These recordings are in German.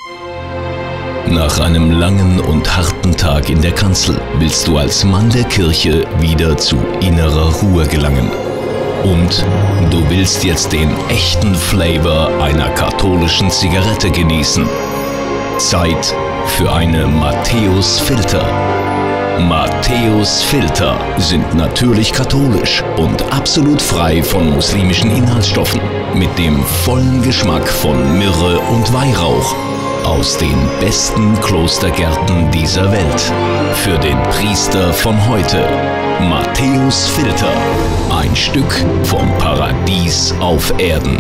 Nach einem langen und harten Tag in der Kanzel willst du als Mann der Kirche wieder zu innerer Ruhe gelangen. Und du willst jetzt den echten Flavor einer katholischen Zigarette genießen. Zeit für eine Matthäus Filter. Matthäus Filter sind natürlich katholisch und absolut frei von muslimischen Inhaltsstoffen, mit dem vollen Geschmack von Myrrhe und Weihrauch aus den besten Klostergärten dieser Welt. Für den Priester von heute, Matthäus Filter, ein Stück vom Paradies auf Erden.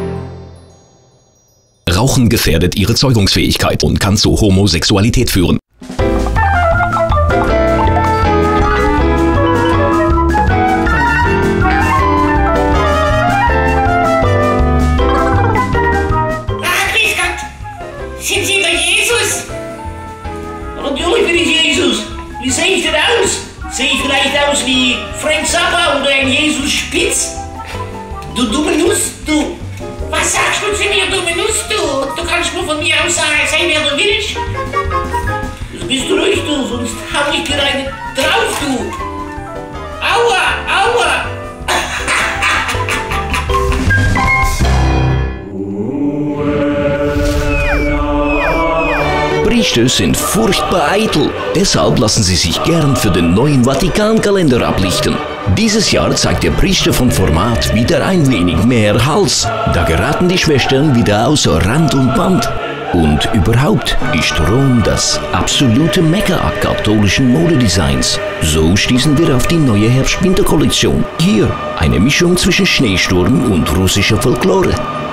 Rauchen gefährdet ihre Zeugungsfähigkeit und kann zu Homosexualität führen. Sind Sie der Jesus? Natürlich bin ich Jesus. Wie sehe ich denn aus? Sehe ich vielleicht aus wie Frank Zappa oder ein Jesus Spitz? Du dumme Nuss, du. Was sagst du zu mir, dumme Nuss, du? Du kannst nur von mir aus sein, wer du willst. Jetzt bist du ruhig, du, sonst hau ich dir einen drauf, du. Aua, aua. Priester sind furchtbar eitel, deshalb lassen sie sich gern für den neuen Vatikankalender ablichten. Dieses Jahr zeigt der Priester von Format wieder ein wenig mehr Hals. Da geraten die Schwestern wieder außer Rand und Band. Und überhaupt ist Rom das absolute Mekka katholischen Modedesigns. So stießen wir auf die neue Herbst-Winter-Kollektion. Hier eine Mischung zwischen Schneesturm und russischer Folklore.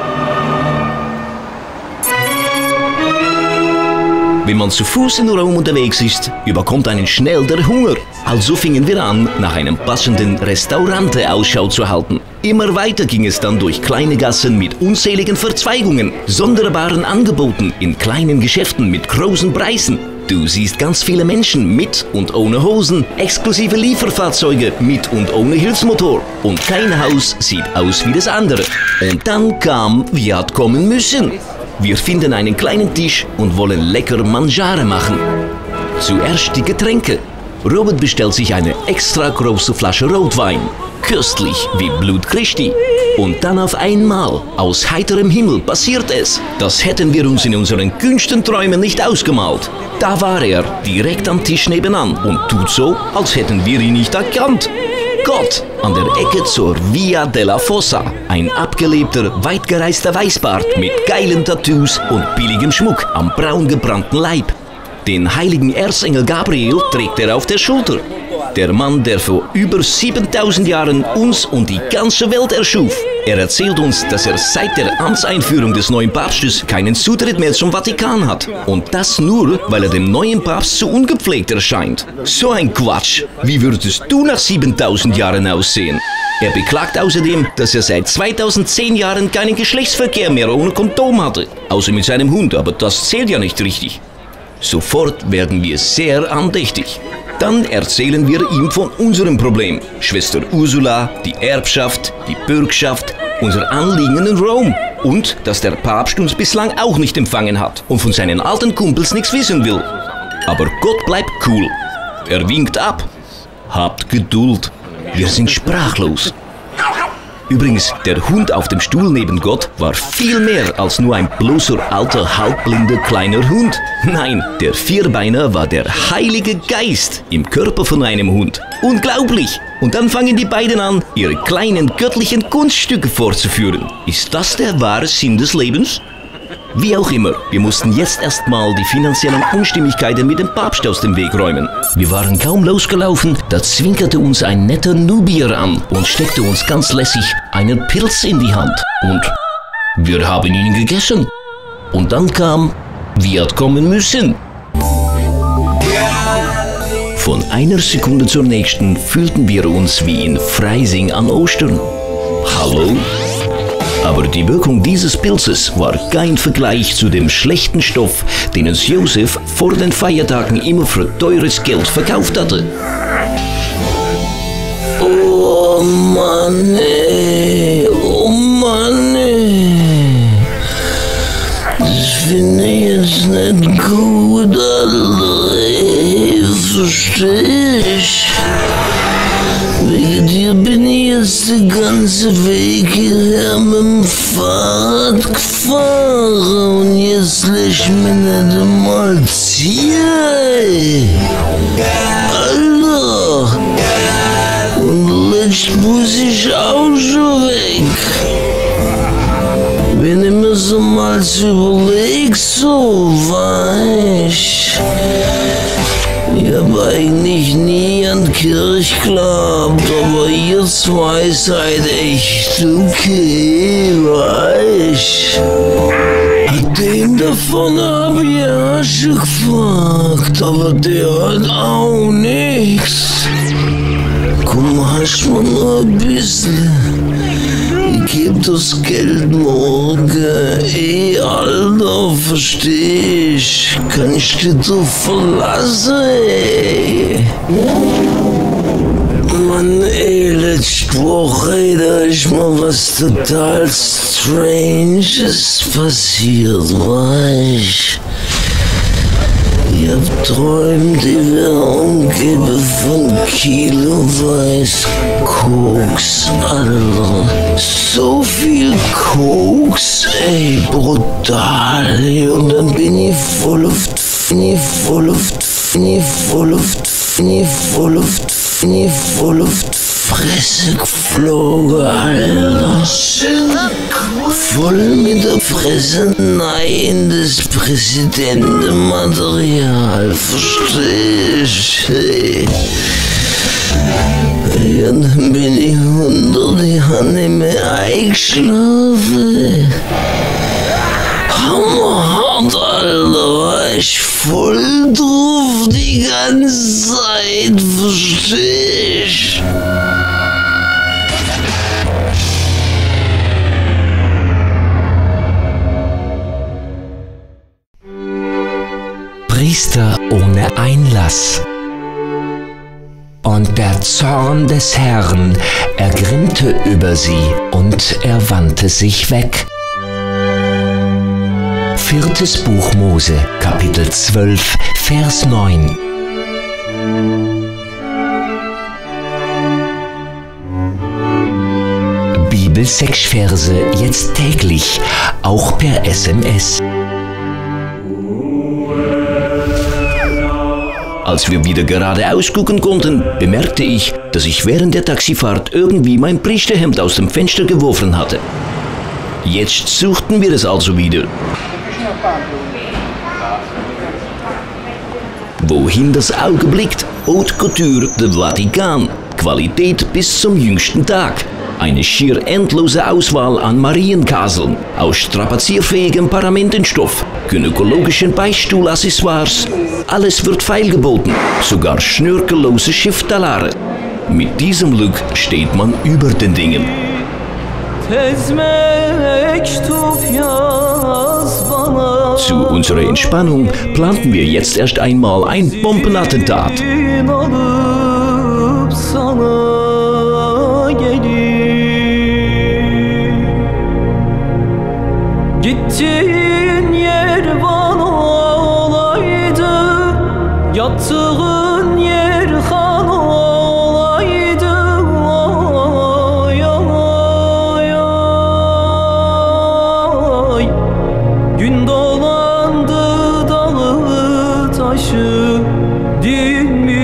Wenn man zu Fuß in Rom unterwegs ist, überkommt einen schnell der Hunger. Also fingen wir an, nach einem passenden Restaurant Ausschau zu halten. Immer weiter ging es dann durch kleine Gassen mit unzähligen Verzweigungen, sonderbaren Angeboten in kleinen Geschäften mit großen Preisen. Du siehst ganz viele Menschen mit und ohne Hosen, exklusive Lieferfahrzeuge mit und ohne Hilfsmotor. Und kein Haus sieht aus wie das andere. Und dann kam, wie hat kommen müssen. Wir finden einen kleinen Tisch und wollen lecker Mangiare machen. Zuerst die Getränke. Robert bestellt sich eine extra große Flasche Rotwein. Köstlich wie Blut Christi. Und dann auf einmal, aus heiterem Himmel, passiert es. Das hätten wir uns in unseren kühnsten Träumen nicht ausgemalt. Da war er, direkt am Tisch nebenan und tut so, als hätten wir ihn nicht erkannt. Gott, an der Ecke zur Via della Fossa. Ein abgelebter, weitgereister Weißbart mit geilen Tattoos und billigem Schmuck am braun gebrannten Leib. Den heiligen Erzengel Gabriel trägt er auf der Schulter. Der Mann, der vor über 7000 Jahren uns und die ganze Welt erschuf. Er erzählt uns, dass er seit der Amtseinführung des neuen Papstes keinen Zutritt mehr zum Vatikan hat. Und das nur, weil er dem neuen Papst zu ungepflegt erscheint. So ein Quatsch. Wie würdest du nach 7000 Jahren aussehen? Er beklagt außerdem, dass er seit 2010 Jahren keinen Geschlechtsverkehr mehr ohne Kondom hatte. Außer mit seinem Hund, aber das zählt ja nicht richtig. Sofort werden wir sehr andächtig. Dann erzählen wir ihm von unserem Problem. Schwester Ursula, die Erbschaft, die Bürgschaft, unser Anliegen in Rom. Und dass der Papst uns bislang auch nicht empfangen hat und von seinen alten Kumpels nichts wissen will. Aber Gott bleibt cool. Er winkt ab. Habt Geduld. Wir sind sprachlos. Übrigens, der Hund auf dem Stuhl neben Gott war viel mehr als nur ein bloßer, alter, halbblinder, kleiner Hund. Nein, der Vierbeiner war der Heilige Geist im Körper von einem Hund. Unglaublich! Und dann fangen die beiden an, ihre kleinen göttlichen Kunststücke vorzuführen. Ist das der wahre Sinn des Lebens? Wie auch immer, wir mussten jetzt erstmal die finanziellen Unstimmigkeiten mit dem Papst aus dem Weg räumen. Wir waren kaum losgelaufen, da zwinkerte uns ein netter Nubier an und steckte uns ganz lässig einen Pilz in die Hand. Und wir haben ihn gegessen. Und dann kam, wie hat kommen müssen. Von einer Sekunde zur nächsten fühlten wir uns wie in Freising an Ostern. Hallo? Aber die Wirkung dieses Pilzes war kein Vergleich zu dem schlechten Stoff, den uns Josef vor den Feiertagen immer für teures Geld verkauft hatte. Oh Mann, ey. Oh Mann, ey. Ich finde mir jetzt nicht gut, Alter. Versteh ich? Wegen dir bin ich jetzt den ganzen Weg hierher mit dem Fahrrad gefahren und jetzt lässt mich nicht einmal ziehen. Alter! Und letzt muss ich auch schon weg. Wenn ich mir so mal überleg, so weich. Ich hab eigentlich nie an Kirche geglaubt, aber ihr zwei seid echt okay, weich. Den davon hab ich ja schon gefragt, aber der hat auch nichts. Komm, hast mir nur ein bisschen. Ich geb das Geld morgen. Ey, Alter, versteh ich? Kann ich dich doch verlassen, ey? Mann, ey, letzte Woche, da ist mir was total Stranges passiert, weißt? Ich hab träumt, ich wär umgeben von Kiloweiß Koks, Alter. So viel Koks, ey, brutal. Und dann bin ich voll auf Fresse geflogen, Alter. Voll mit der Fresse in das Präsidentenmaterial, verstehst du? Und dann bin ich unter die Hand nicht mehr eingeschlafen. Hammerhart, Alter, war ich voll drauf die ganze Zeit, verstehst du? Priester ohne Einlass. Und der Zorn des Herrn ergrimmte über sie, und er wandte sich weg. 4. Buch Mose, Kapitel 12, Vers 9. Bibel 6 Verse jetzt täglich, auch per SMS. Als wir wieder geradeaus gucken konnten, bemerkte ich, dass ich während der Taxifahrt irgendwie mein Priesterhemd aus dem Fenster geworfen hatte. Jetzt suchten wir es also wieder. Wohin das Auge blickt, Haute Couture de Vatikan. Qualität bis zum jüngsten Tag. Eine schier endlose Auswahl an Marienkaseln aus strapazierfähigem Paramentenstoff, gynäkologischen Beichtstuhlaccessoires. Alles wird feilgeboten, sogar schnörkellose Schifftalare. Mit diesem Look steht man über den Dingen. Zu unserer Entspannung planten wir jetzt erst einmal ein Bombenattentat. Gittiğin yer bana olaydı, yattığın yer han olaydı. Ay, ay, ay. Gün dolandı dağı taşı, dinmiyor.